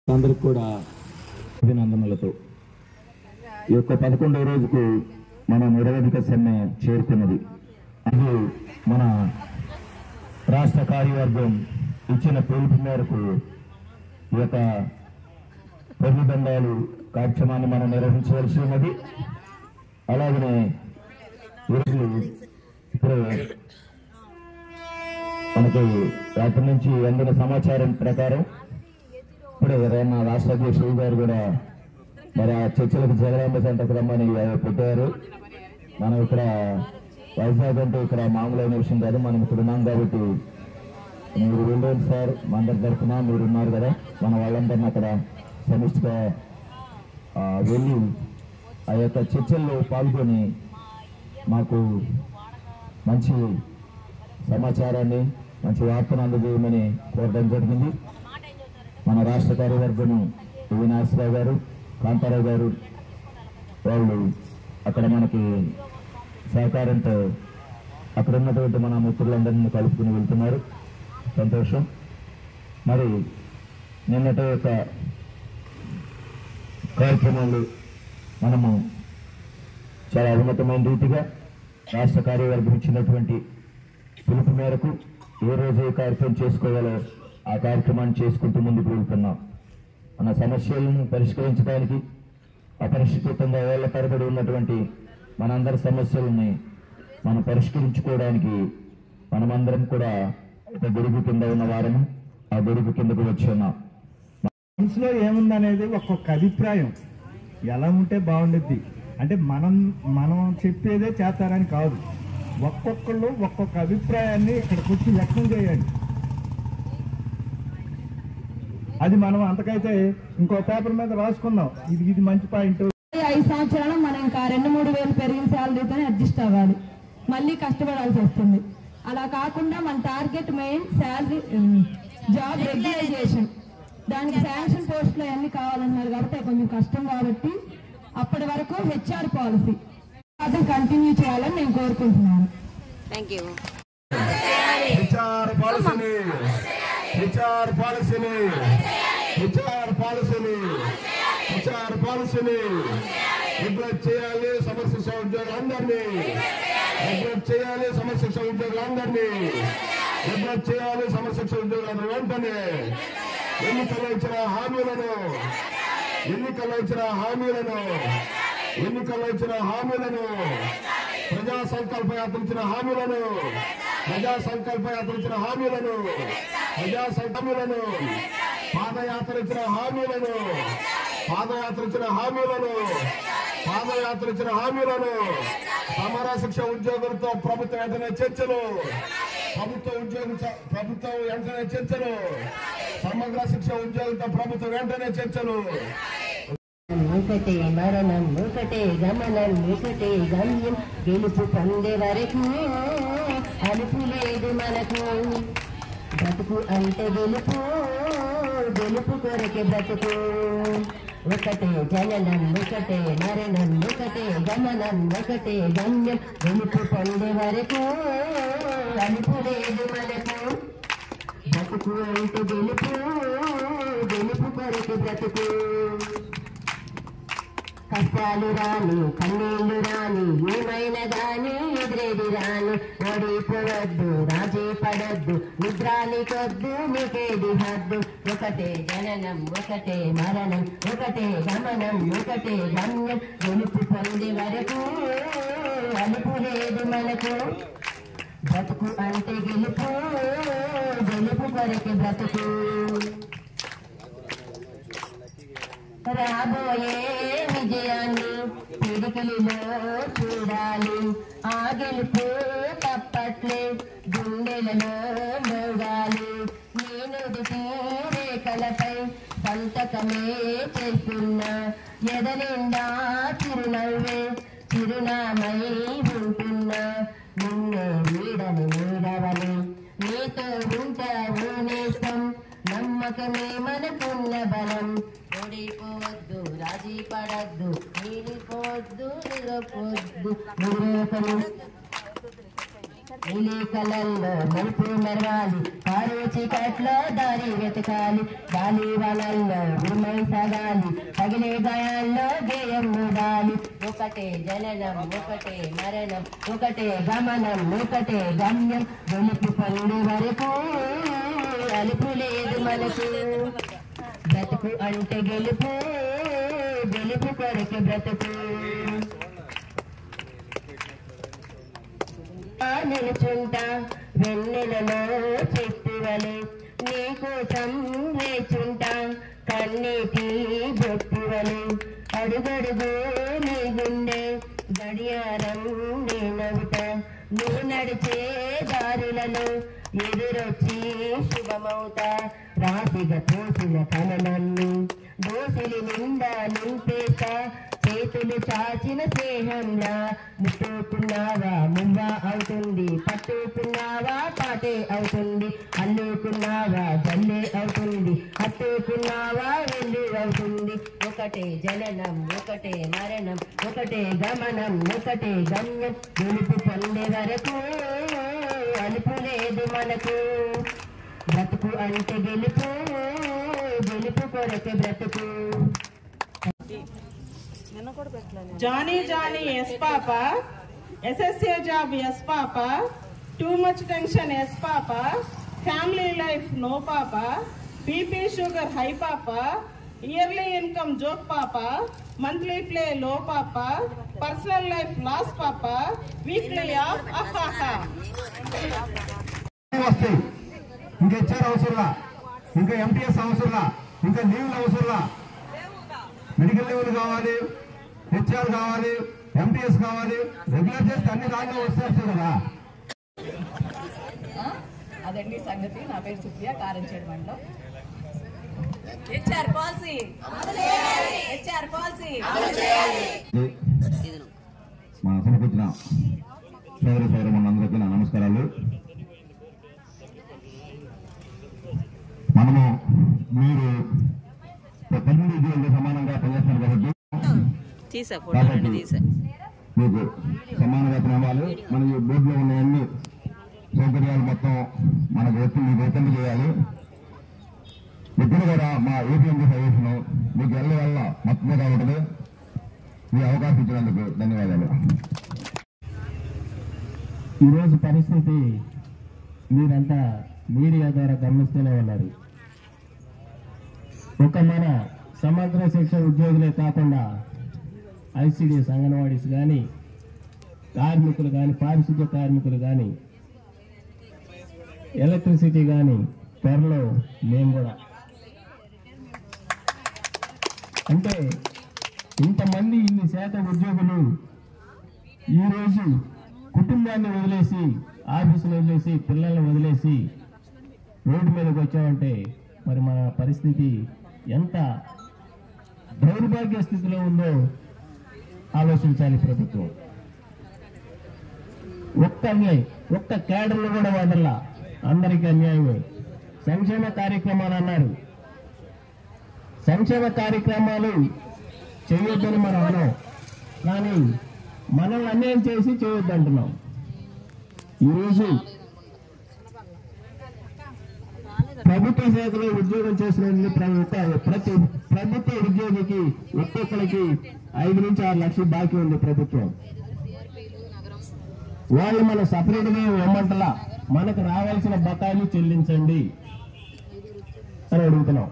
అందరికి కూడా అభినందనలతో ఈ యొక్క 11వ రోజుకు మన నిరవధిక సమ్మె చేరుకున్నది. అది మన రాష్ట్ర కార్యవర్గం ఇచ్చిన పిలుపు మేరకు ఈ యొక్క ప్రతిబంధాలు కార్యక్రమాన్ని మనం నిర్వహించవలసి ఉన్నది. అలాగనే ఈరోజు ఇప్పుడు మనకి రాత్రి నుంచి అందిన సమాచారం ప్రకారం ఇప్పుడే నా రాష్ట్ర అధ్యక్షుడు గారు కూడా మరి ఆ చర్చలకు జగదాంబ సెంటర్కి రమ్మని పెట్టారు. మనం ఇక్కడ వైజాగ్ అంటే ఇక్కడ మామూలైన విషయం కాదు. మనం ఇక్కడ ఉన్నాం కాబట్టి మీరు వెళ్ళండి సార్, మా అందరి తరఫున మీరు ఉన్నారు కదా, మన వాళ్ళందరినీ అక్కడ సమిష్టిగా వెళ్ళి ఆ యొక్క చర్చల్లో పాల్గొని మాకు మంచి సమాచారాన్ని మంచి వార్తను అందజేయమని కోరడం జరిగింది. మన రాష్ట్ర కార్యవర్గం వినాశ్రావు గారు, కాంతారావు గారు వాళ్ళు అక్కడ మనకి సహకారంతో అక్కడ ఉన్నటువంటి మన మిత్రులందరినీ కలుపుకుని వెళ్తున్నారు. సంతోషం. మరి నిన్నటి యొక్క కార్యక్రమాలు మనము చాలా ఉన్నతమైన రీతిగా రాష్ట్ర కార్యవర్గం ఇచ్చినటువంటి పిలుపు మేరకు ఏ రోజు ఏ కార్యక్రమం చేసుకోవాలో ఆ కార్యక్రమాన్ని చేసుకుంటూ ముందుకు వెళ్తున్నాం. మన సమస్యలను పరిష్కరించడానికి అపరిష్కృతంగా ఏళ్ల తరబడి ఉన్నటువంటి మనందరి సమస్యలని మనం పరిష్కరించుకోవడానికి మనమందరం కూడా ఒక గొడుగు కింద ఉన్న వారము ఆ గొడుగు కిందకు వచ్చి ఉన్నాం. మనసులో ఏముందనేది ఒక్కొక్క అభిప్రాయం ఎలా ఉంటే బాగుండిద్ది అంటే మనం చెప్పేదే చేస్తారని కాదు. ఒక్కొక్కళ్ళు ఒక్కొక్క అభిప్రాయాన్ని ఇక్కడికి వచ్చి వ్యక్తం చేయండి. అది మనం అంతకైతే ఇంకో పేపర్ మీద రాసుకుందాం. ఇది మంచి పాయింట్. 5 సంవత్సరాలు మనం ఇంకా 2-3 వేలు పెరిగిన శాలరీతోనే అడ్జస్ట్ అవ్వాలి, మళ్ళీ కష్టపడాల్సి వస్తుంది. అలా కాకుండా మన target main salary job regularization. దానికి శాంక్షన్ పోస్టులు అన్ని కావాలన్నారు కాబట్టి కొంచెం కష్టం. కాబట్టి అప్పటి వరకు హెచ్ఆర్ పాలసీ కంటిన్యూ చేయాలని నేను కోరుకుంటున్నాను. రెగ్యులేట్ చేయాలి. సమస్య ఉద్యోగులందరినీ రెగ్యులేట్ చేయాలి. సమస్య ఉద్యోగులందరినీ రెగ్యులేట్ చేయాలి. సమస్య ఉద్యోగులందరూ వెంటనే ఎన్నికల్లో ఇచ్చిన హామీలను ప్రజా సంకల్ప యాత్ర ఇచ్చిన హామీలను పాదయాత్ర ఇచ్చిన హామీలను సమర శిక్ష ఉద్యోగులతో ప్రభుత్వం వెంటనే చర్చలు. సమగ్ర శిక్ష ఉద్యోగులతో ప్రభుత్వం వెంటనే చర్చలు. ఒకటే మరణం, ఒకటే గమనం, ఒకటే గమ్యం. గెలుపు పొందే వరకు అలుపు లేదు మనకు. బ్రతుకు అంటే గెలుపు, గెలుపు కొరకే బ్రతుకు. ఒకటే జననం, ఒకటే మరణం, ఒకటే గమనం, ఒకటే గమ్యం. గెలుపు పొందే వరకు అలుపు లేదు మనకు. బ్రతుకు అంటే గెలుపు, గెలుపు కొరకే బ్రతుకు. కష్టాలు రాని, కన్నీళ్లు రాని, ఏమైనా గాని ఎదురేది రాని. ఓడిపోవద్దు, రాజీ పడద్దు, నిద్రానికొద్దు, మీకేది హద్దు. ఒకటే జననం, ఒకటే మరణం, ఒకటే గమనం, ఒకటే గమ్యం. గెలుపు పొందే వరకు అలుపు లేదు మనకు. బ్రతుకు అంటే గెలుపు, గెలుపు కొరకే బ్రతుకు. రాబోయే విజయాన్ని పిడికిలిలో చూడాలి. ఆ గెలుపు తప్పట్లే గుండెలలో మోగాలి. నేను రేఖలపై సంతకమే చేస్తున్నా. ఎదనిండా చిరునవ్వే చిరునామై ఉంటున్నా. నిన్నే వీడని నీడవని నీతో ఉంటావు నేస్తం. నమ్మకమే మనకున్న బలం. ఓడిపోవద్దు, రాజీ పడద్దు, నీలిపోవద్దు, నిరపొద్దు. నీలి కళల్లో మెరుపు మెరవాలి. కారు చీకట్లో దారి వెతకాలి. గాలి వలల్లో సాగాలి పగిలే గాయాల్లో గేయం మూడాలి ఒకటే జననం ఒకటే మరణం ఒకటే గమనం ఒకటే గమ్యం గెలుపు పొందే వరకు అలుపు లేదు మనకు బ్రతుకు అంటే గెలుపు గెలుపు కొరకు బ్రతుకు నిలుచుంటా వెన్నెలలో చెట్టువలే నీకోసం వేచుంటా కన్నీటి బొట్టువలే అడుగడుగు నీ గుండె గడియారం నేనవుతా నువ్వు నడిచే దారులలో ఎదురొచ్చి శుభమవుతా రాశిగా తోసిన కలనన్ను దోసిలి నిండా నింపేస్తా చేతులు చాచిన స్నేహంలా ముట్టుకున్నావా మువ్వా అవుతుంది పట్టుకున్నావా పాటే అవుతుంది అల్లుకున్నావా జల్లే అవుతుంది హత్తుకున్నావా వెండి అవుతుంది ఒకటే జననం ఒకటే మరణం ఒకటే గమనం ఒకటే గమ్యం గెలుపు పొందే వరకు అలుపు లేదు మనకు బ్రతుకు అంటే గెలుపు గెలుపు కొరకే బ్రతుకు Johnny Johnny yes papa, SSA job yes papa, too much tension yes papa, family life no papa, BP sugar high papa, yearly income joke papa, monthly play low papa, personal life loss papa, weekly off ahaha. వస్తాయి ఇంకా HR అవసరంలా ఇంకా MTS అవసరంలా ఇంకా లీవ్లు అవసరంలా medical లీవ్లు కావాలి HR కావాలి MTS కావాలి రెగ్యులర్ చేస్తే అన్ని దాంట్లో వచ్చేస్తాయి కదా అదండి సంగతి. నా పేరు సుప్రియ, కారంచేడు మండలం. హెచ్ఆర్ పాలసీ మా సభకు వచ్చిన సోదరి సోదరులందరికీ నా నమస్కారాలు. మనము మీరు 18 ఉద్యోగులతో సమానంగా పనిచేస్తున్నారు కాబట్టి మీకు సమాన వేతనం ఇవ్వాలి. మన ఈ బోర్డులో ఉన్న అన్ని సౌకర్యాలు మొత్తం మనకు మీకు వర్తింప చేయాలి. ఇప్పుడు కూడా మా ఏపీఎంసీ సజెషన్ మీకు వల్ల మొత్తమే ఉంటుంది. ఈ అవకాశం ఇచ్చినందుకు ధన్యవాదాలు. ఈరోజు పరిస్థితి మీరంతా మీడియా ద్వారా గమనిస్తూనే ఉన్నారు. ఒక మన సమగ్ర శిక్ష ఉద్యోగులే కాకుండా ఐసిడిఎస్ అంగన్వాడీస్ కానీ కార్మికులు కానీ పారిశుద్ధ్య కార్మికులు కానీ ఎలక్ట్రిసిటీ కానీ త్వరలో మేము కూడా అంటే ఇంతమంది ఇన్ని శాతం ఉద్యోగులు ఈరోజు కుటుంబాన్ని వదిలేసి ఆఫీసులు వదిలేసి పిల్లల్ని వదిలేసి రోడ్డు మీదకి వచ్చామంటే మరి మన పరిస్థితి ఎంత దౌర్భాగ్య స్థితిలో ఉందో ఆలోచించాలి ప్రభుత్వం. ఒక్క క్యాడర్లు కూడా వదల అందరికీ అన్యాయమే. సంక్షేమ కార్యక్రమాలు అన్నారు. సంక్షేమ కార్యక్రమాలు చేయొద్దని మనం అన్నాం, కానీ మనల్ని అన్యాయం చేసి చేయొద్దంటున్నాం. ఈరోజు ప్రభుత్వ శాఖలో ఉద్యోగం చేసిన ప్రతి ప్రభుత్వ ఉద్యోగికి ఒక్కొక్కరికి 5 నుంచి 6 లక్షలు బాకీ ఉంది ప్రభుత్వం. వాళ్ళు మనం సపరేట్ గా ఇవ్వమంటలా, మనకు రావాల్సిన బకాయిలు చెల్లించండి అని అడుగుతున్నాం.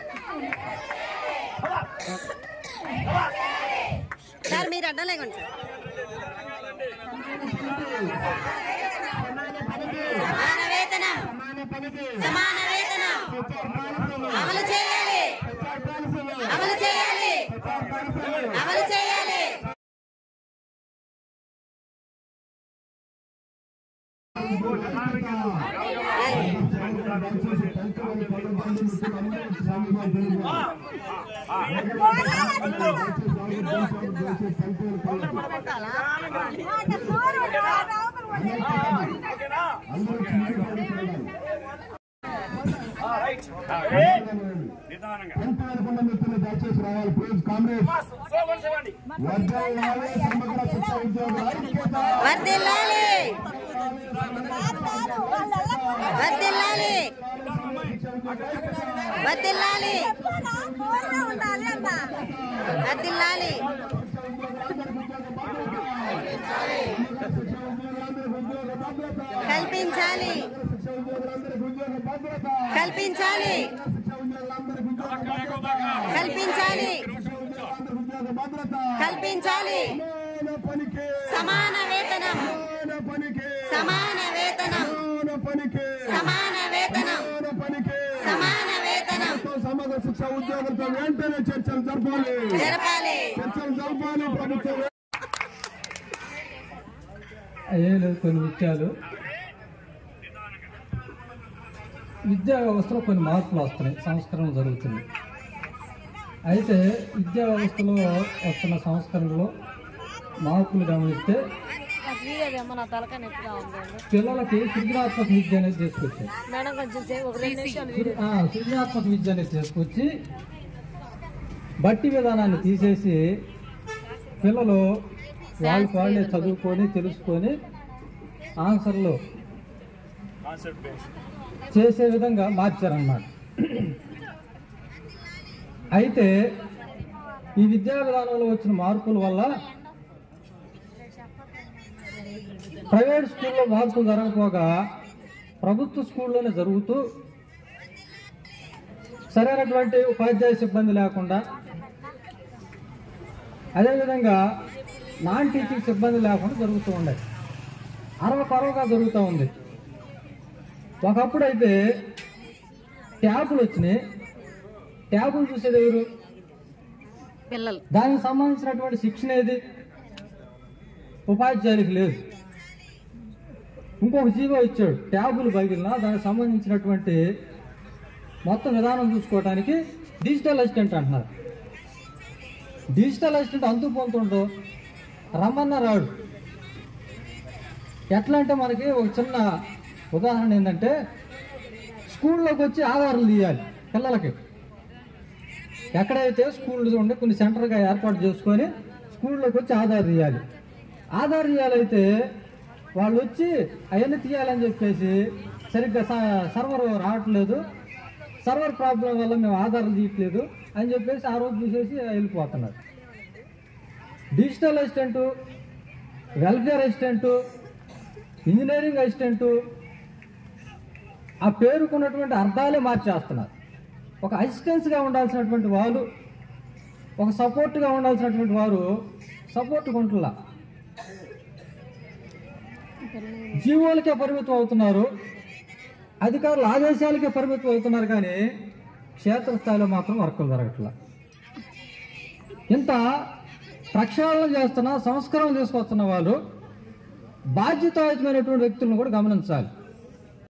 సార్ మీరు అడ్డం లేకండి సార్. దయచేసి రావాలి ప్లీజ్ కామ్రేడ్. సమగ్ర శిక్ష ఉద్యోగుల ఐక్యత వర్ధిల్లాలి. వర్ధిల్లాలి. వర్ధిల్లాలి. వర్ధిల్లాలి. కల్పించాలి. కల్పించాలి. కల్పించాలి. కల్పించాలి. సమాన వేతనం. సమాన వేతనం. సమాన వేతనం. సమాన వేతనం. సమగ్ర శిక్ష ఉద్యోగులతో వెంటనే చర్చలు జరపాలి. చర్చలు జరపాలి ప్రభుత్వం. అయ్యేలు కొన్ని విషయాలు విద్యా వ్యవస్థలో కొన్ని మార్పులు వస్తున్నాయి, సంస్కరణ జరుగుతుంది. అయితే విద్యా వ్యవస్థలో వస్తున్న సంస్కరణలో మార్పులు గమనిస్తే పిల్లలకి సృజనాత్మక విద్య అనేది తీసుకొచ్చారు. సృజనాత్మక విద్య అనేది తీసుకొచ్చి బట్టి విధానాన్ని తీసేసి పిల్లలు వాళ్ళకి వాళ్ళే చదువుకొని తెలుసుకొని ఆన్సర్లు చేసే విధంగా మార్చారన్నమాట. అయితే ఈ విద్యా విధానంలో వచ్చిన మార్పుల వల్ల ప్రైవేట్ స్కూల్లో మార్పులు జరగకపోగా ప్రభుత్వ స్కూల్లోనే జరుగుతూ సరైనటువంటి ఉపాధ్యాయ సిబ్బంది లేకుండా, అదేవిధంగా నాన్ టీచింగ్ సిబ్బంది లేకుండా జరుగుతూ ఉండేది. అరవగా జరుగుతూ ఉంది. ఒకప్పుడు అయితే ట్యాబులు వచ్చినాయి. ట్యాబులు చూసేది ఎవరు? పిల్లలు. దానికి సంబంధించినటువంటి శిక్షణ ఏది? ఉపాధ్యాయులకు లేదు. ఇంకొక జీవో ఇచ్చాడు, ట్యాబులు పగిలినా దానికి సంబంధించినటువంటి మొత్తం విధానం చూసుకోవడానికి డిజిటల్ అసిస్టెంట్ అంటున్నారు. డిజిటల్ అసిస్టెంట్ అంతు పొందుతుండో రమ్మన్న రాడు. ఎట్లా అంటే మనకి ఒక చిన్న ఉదాహరణ ఏంటంటే, స్కూల్లోకి వచ్చి ఆధారాలు తీయాలి పిల్లలకి. ఎక్కడైతే స్కూళ్ళు ఉండే కొన్ని సెంటర్గా ఏర్పాటు చేసుకొని స్కూల్లోకి వచ్చి ఆధార్ తీయాలి. ఆధార్ తీయాలైతే వాళ్ళు వచ్చి అవన్నీ తీయాలని చెప్పేసి సరిగ్గా సర్వర్ రావట్లేదు, సర్వర్ ప్రాబ్లం వల్ల మేము ఆధారాలు తీయట్లేదు అని చెప్పేసి ఆ రోజు చూసేసి వెళ్ళిపోతున్నారు. Digital assistant, welfare assistant, engineering assistant ఆ పేరుకున్నటువంటి అర్థాలే మార్చేస్తున్నారు. ఒక అసిస్టెన్స్గా ఉండాల్సినటువంటి వాళ్ళు, ఒక సపోర్ట్గా ఉండాల్సినటువంటి వారు సపోర్ట్గా ఉంటున్నా జీవోలకే పరిమితం అవుతున్నారు, అధికారుల ఆదేశాలకే పరిమితం అవుతున్నారు. కానీ క్షేత్రస్థాయిలో మాత్రం వర్కులు జరగట్లా. ఇంత ప్రక్షాళన చేస్తున్న, సంస్కరణ తీసుకొస్తున్న వాళ్ళు బాధ్యతాయుతమైనటువంటి వ్యక్తులను కూడా గమనించాలి.